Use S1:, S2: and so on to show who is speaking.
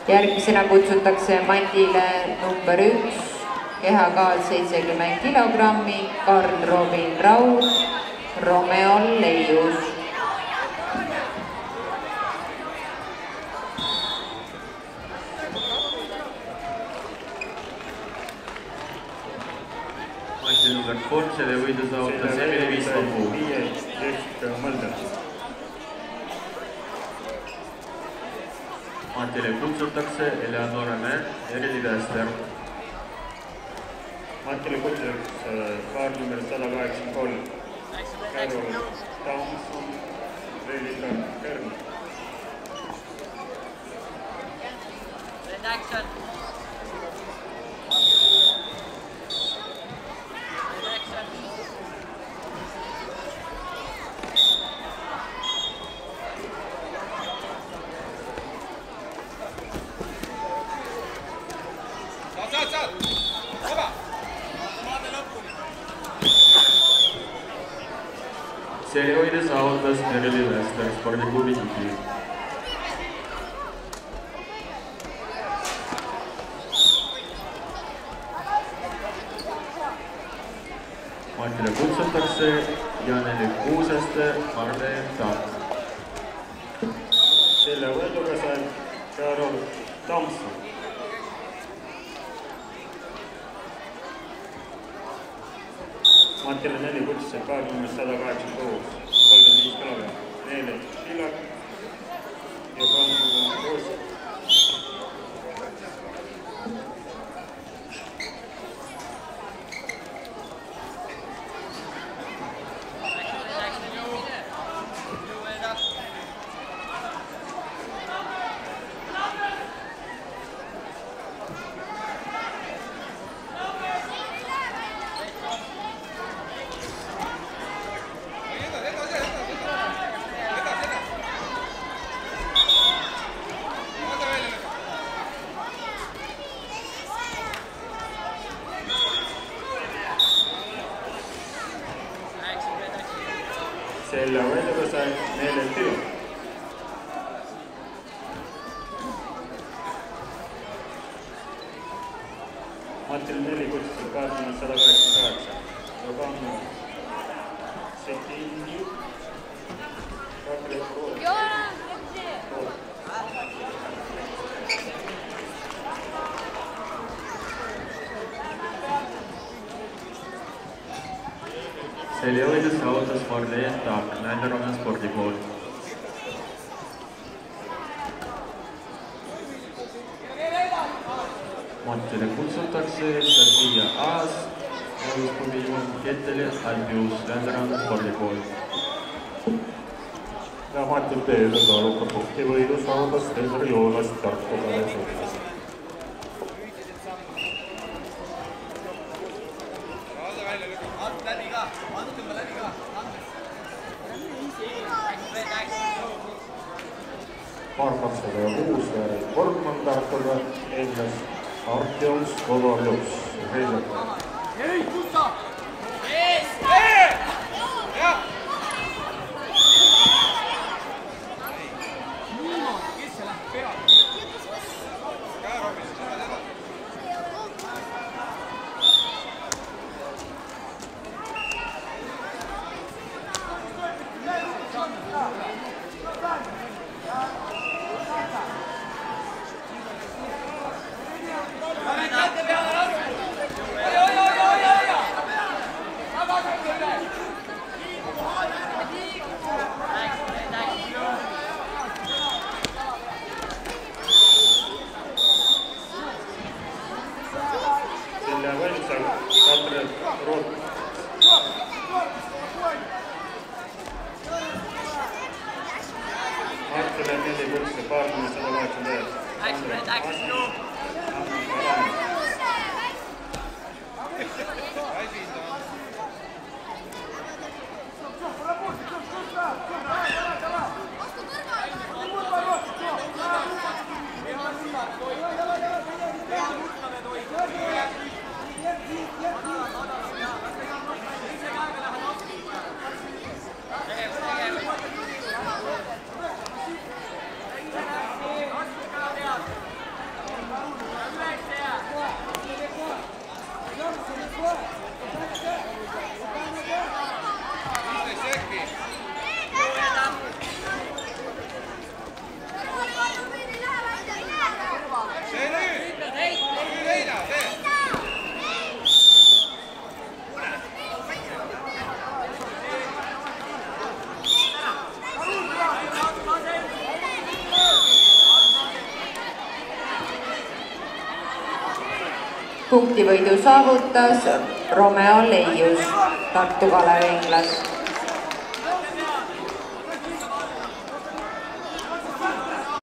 S1: Järgmisena kutsutakse mandile number 1, kehakaal 70 kilogrammi, Karl-Robin Raud, Romeol Leius.
S2: Mandi number 3 selle võidu saavutas Emily Viispapuu. Matile kutsutakse Eleonora Märt ja Erili Väester.
S3: Matile kutsutakse kaart number 183. Carol Thompson, Relika Kern.
S2: See võide saavutas Erili Väester spordiklubi titli. Matile kutsutakse Janeli Kuuseste Marle Taak.
S3: Selle võiduga sai Carol Thompson. Matile 4 kutsusse kaart number 186, 35 kilogramm. Neile Pilak ja Kandu Roosi. Selle võiduga sai Neile Pilak. Matil 4 kutsusse kaart number 188. Kandu Setini.
S2: Selle võidu saavutas Marle Taak Lääne-Roman spordikool. Matile kutsutakse Sofia Aas, Klubi Juhan Ketteli, Albius Lääne-Roman spordikool.
S3: Ja Matil teile kaaluka punkti võidu saavutas Helmer Joolast Tartu Kalesuhtes. Markatsega ja uus vääril Korkman Tartuga eennes Artjoms Kovaljus.
S4: Ei, kussa!
S1: punktivõidu saavutas Leius, Tartu Kalevi inglas.